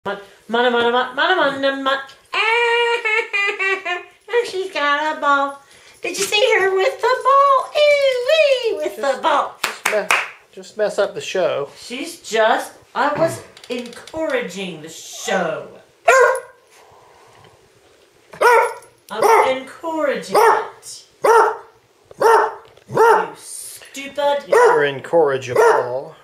Oh, she's got a ball. Did you see her with the ball? Ooh, with the ball. Just mess up the show. I was encouraging the show. I was encouraging it. You stupid. You're incorrigible.